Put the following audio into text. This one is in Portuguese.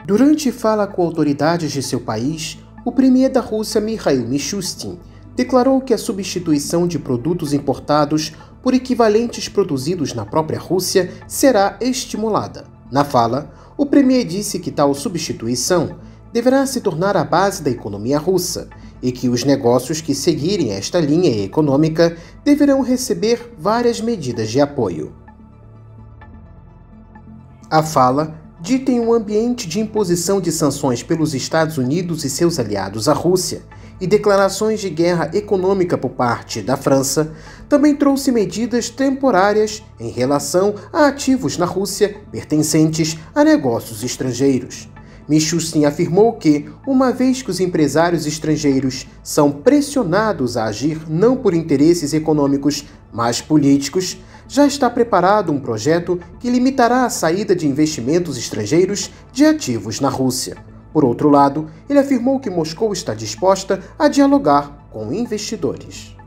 Durante fala com autoridades de seu país, o premier da Rússia, Mikhail Mishustin, declarou que a substituição de produtos importados por equivalentes produzidos na própria Rússia será estimulada. Na fala, o premier disse que tal substituição deverá se tornar a base da economia russa e que os negócios que seguirem esta linha econômica deverão receber várias medidas de apoio. A fala, dita em um ambiente de imposição de sanções pelos Estados Unidos e seus aliados à Rússia e declarações de guerra econômica por parte da França, também trouxe medidas temporárias em relação a ativos na Rússia pertencentes a negócios estrangeiros. Mishustin afirmou que, uma vez que os empresários estrangeiros são pressionados a agir não por interesses econômicos, mas políticos, já está preparado um projeto que limitará a saída de investimentos estrangeiros de ativos na Rússia. Por outro lado, ele afirmou que Moscou está disposta a dialogar com investidores.